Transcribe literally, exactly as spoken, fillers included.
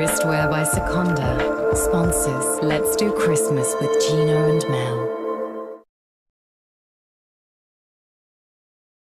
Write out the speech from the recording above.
Wristwear by Seconda sponsors Let's Do Christmas with Gino and